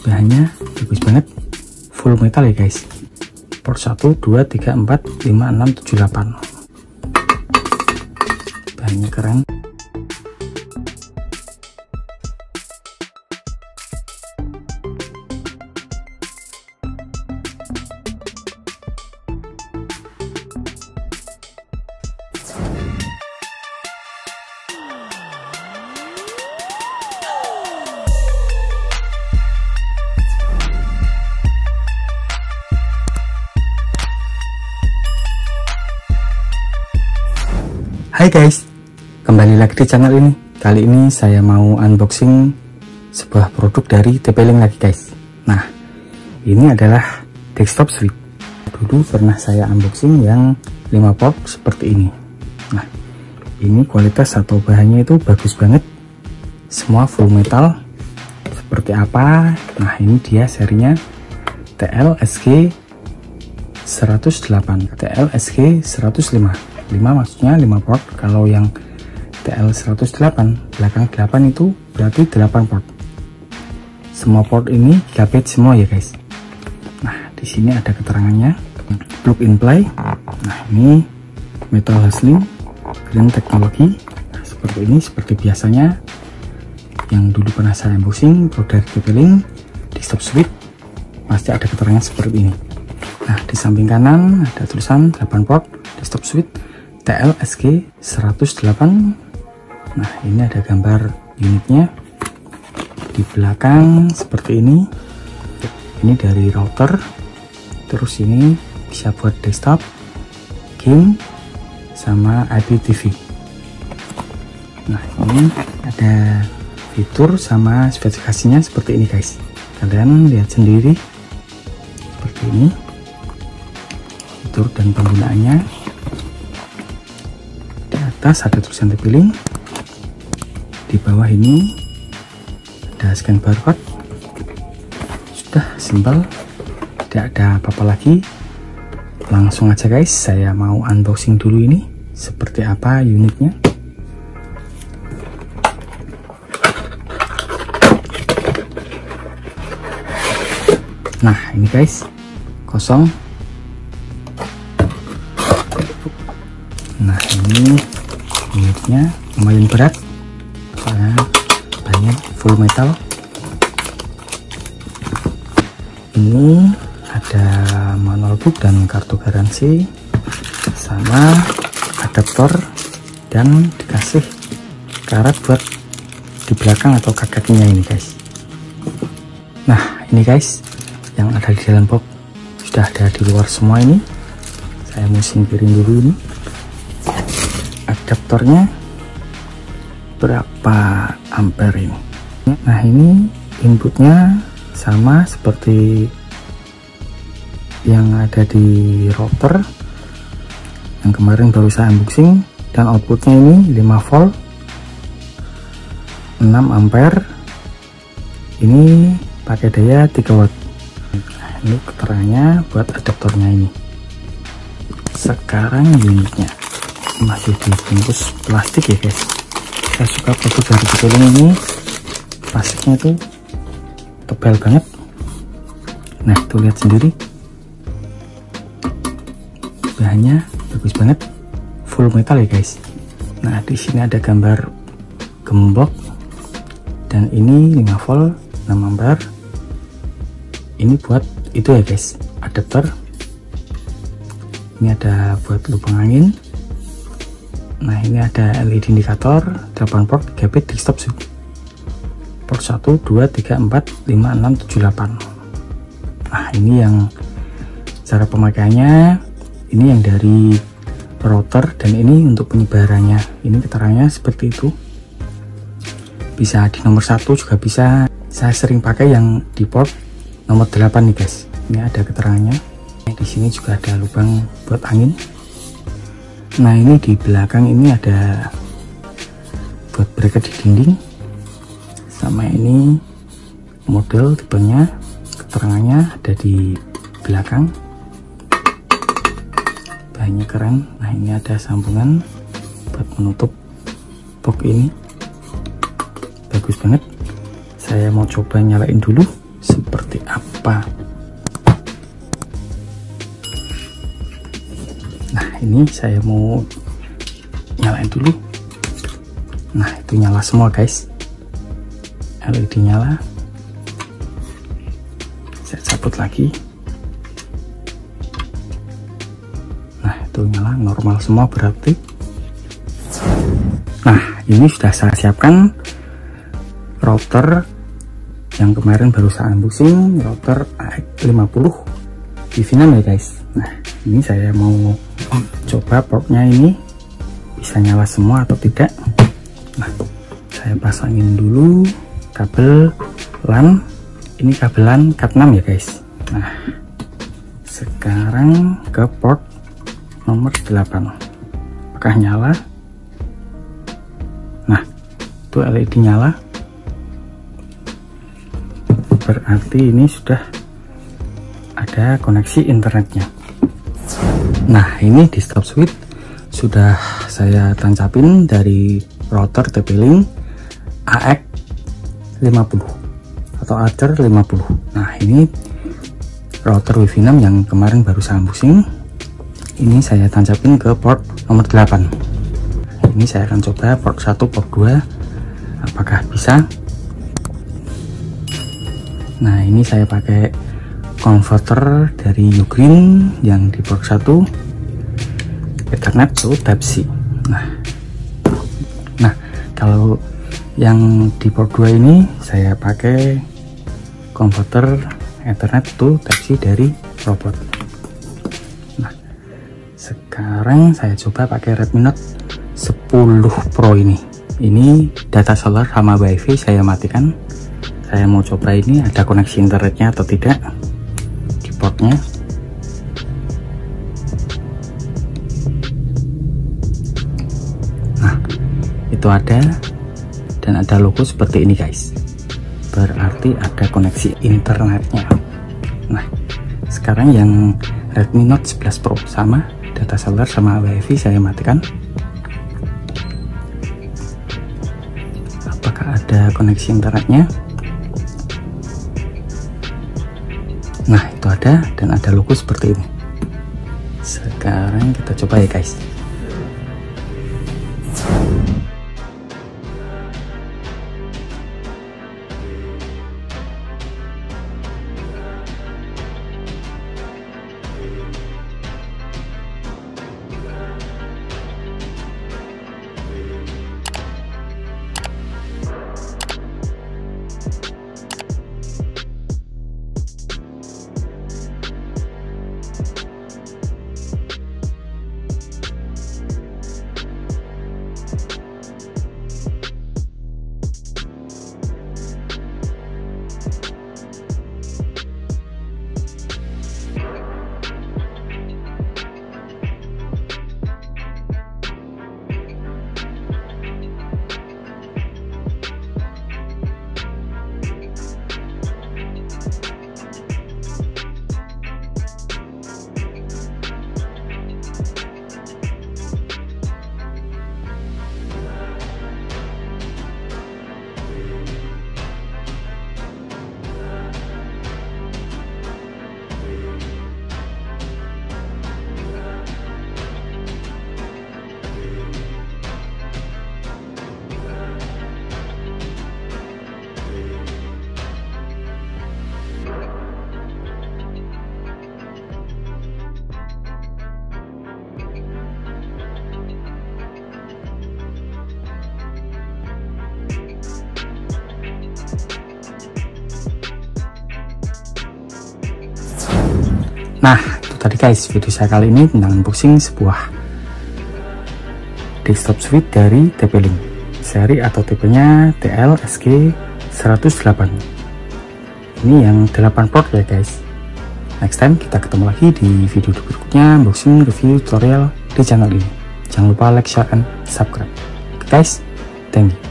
bahannya bagus banget, full metal ya guys. Port 1, 2, 3, 4, 5, 6, 7, 8. Bahannya keren. Hai guys, kembali lagi di channel ini. Kali ini saya mau unboxing sebuah produk dari TP-Link lagi guys. Nah, ini adalah desktop switch. Dulu pernah saya unboxing yang 5 port seperti ini. Nah, ini kualitas atau bahannya itu bagus banget, semua full metal. Seperti apa? Nah, ini dia serinya TLSG 108, TLSG 105. 5 maksudnya 5 port. Kalau yang TL108 belakang 8 itu berarti 8 port. Semua port ini gigabit semua ya guys. Nah, di sini ada keterangannya, plug and play. Nah, ini metal hustling green teknologi. Nah, seperti ini, seperti biasanya yang dulu pernah saya unboxing produk TP-Link desktop switch, pasti ada keterangan seperti ini. Nah, di samping kanan ada tulisan 8 port desktop switch TLSG 108. Nah, ini ada gambar unitnya di belakang seperti ini. Ini dari router, terus ini bisa buat desktop, game, sama IPTV. Nah, ini ada fitur sama spesifikasinya seperti ini guys. Kalian lihat sendiri seperti ini fitur dan penggunaannya. Atas ada tulisan TP-Link, di bawah ini ada scan barcode. Sudah simpel, tidak ada apa-apa lagi. Langsung aja guys, saya mau unboxing dulu ini seperti apa unitnya. Nah, ini guys, kosong. Nah, ini unitnya lumayan berat karena banyak full metal. Ini ada manual book dan kartu garansi sama adaptor, dan dikasih karet buat di belakang atau kakinya ini guys. Nah, ini guys yang ada di dalam box, sudah ada di luar semua. Ini saya mau singkirin dulu ini adaptornya berapa ampere ini. Nah, ini inputnya sama seperti yang ada di router yang kemarin baru saya unboxing, dan outputnya ini 5 volt 6 ampere. Ini pakai daya 3 watt. Nah, ini keterangannya buat adaptornya ini. Sekarang unitnya masih dibungkus plastik ya guys. Saya suka produk dari TP-Link ini, plastiknya tuh tebal banget. Nah, tuh lihat sendiri, bahannya bagus banget, full metal ya guys. Nah, di sini ada gambar gembok, dan ini 5 volt 6 ampere. Ini buat itu ya guys, adapter. Ini ada buat lubang angin. Nah, ini ada LED indikator 8 port gigabit desktop switch. Port 1, 2, 3, 4, 5, 6, 7, 8. Nah, ini yang cara pemakaiannya. Ini yang dari router, dan ini untuk penyebarannya. Ini keterangannya seperti itu. Bisa di nomor 1 juga bisa. Saya sering pakai yang di port nomor 8 nih guys. Ini ada keterangannya. Di sini juga ada lubang buat angin. Nah, ini di belakang ini ada buat bracket di dinding, sama ini model tipenya, keterangannya ada di belakang. Bahannya keren. Nah, ini ada sambungan buat menutup box ini, bagus banget. Saya mau coba nyalain dulu seperti apa. Nah, ini saya mau nyalain dulu. Nah, itu nyala semua guys, LED nyala. Saya cabut lagi. Nah, itu nyala normal semua berarti. Nah, ini sudah saya siapkan router yang kemarin baru saya unboxing, router AX50 Vivinam ya guys. Nah, ini saya mau coba portnya ini bisa nyala semua atau tidak. Nah, saya pasangin dulu kabel LAN. Ini kabel LAN Cat 6 ya guys. Nah, sekarang ke port nomor 8. Apakah nyala? Nah, itu LED nyala, berarti ini sudah ada koneksi internetnya. Nah, ini di stop switch sudah saya tancapin dari router TP-Link AX50 atau Archer 50. Nah, ini router Vivinam yang kemarin baru saya unboxing. Ini saya tancapin ke port nomor 8. Ini saya akan coba port 1, port 2 apakah bisa. Nah, ini saya pakai converter dari Ugreen yang di port 1 Ethernet to Type-C. Nah, kalau yang di port 2 ini saya pakai converter Ethernet to Type-C dari robot. Nah, sekarang saya coba pakai Redmi Note 10 Pro ini. Ini data solar sama WiFi saya matikan. Saya mau coba ini ada koneksi internetnya atau tidak di portnya. Nah, itu ada, dan ada logo seperti ini guys, berarti ada koneksi internetnya. Nah, sekarang yang Redmi Note 11 Pro sama data solar sama WiFi saya matikan. Apakah ada koneksi internetnya? Nah, itu ada, dan ada logo seperti ini. Sekarang kita coba ya guys. Nah, itu tadi guys video saya kali ini tentang unboxing sebuah desktop switch dari TP-Link seri atau tipenya TL-SG108. Ini yang 8 port ya guys. Next time kita ketemu lagi di video berikutnya unboxing review tutorial di channel ini. Jangan lupa like, share, and subscribe. Guys, thank you.